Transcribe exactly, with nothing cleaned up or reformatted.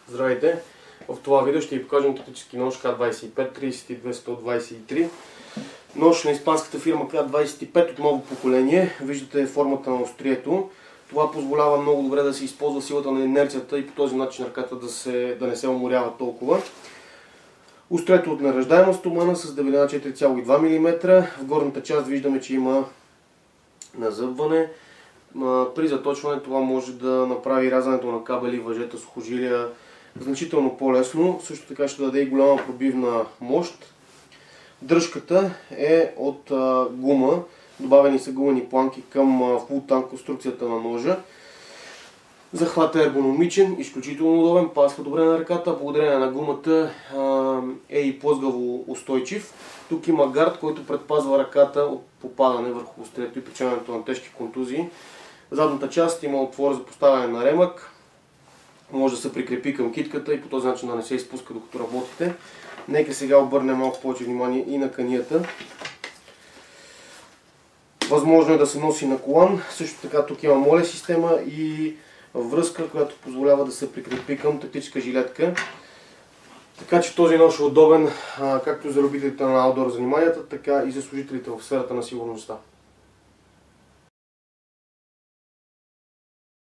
Здравейте! В това видео ще ви покажем тактически нож К двадесет и пет тридесет и две сто двадесет и три. Нож на испанската фирма К двадесет и пет от ново поколение. Виждате формата на острието. Това позволява много добре да се използва силата на инерцията и по този начин ръката да, се, да не се уморява толкова. Острието от нареждаема стомана с дебелина четири цяло и две милиметра. В горната част виждаме, че има назъбване. При заточване това може да направи рязането на кабели, въжета, сухожилия значително по-лесно. Също така ще даде и голяма пробивна мощ. Дръжката е от а, гума. Добавени са гумени планки към фултан конструкцията на ножа. Захватът е ергономичен, изключително удобен, пасва добре на ръката. Благодарение на гумата а, е и плъзгаво устойчив. Тук има гард, който предпазва ръката от попадане върху острието и причиняването на тежки контузии. В задната част има отвор за поставяне на ремък. Може да се прикрепи към китката и по този начин да не се изпуска докато работите. Нека сега обърнем малко повече внимание и на канията. Възможно е да се носи на колан. Също така тук има моле система и връзка, която позволява да се прикрепи към тактическа жилетка. Така че този нож е удобен както за любителите на аутдор заниманията, така и за служителите в сферата на сигурността.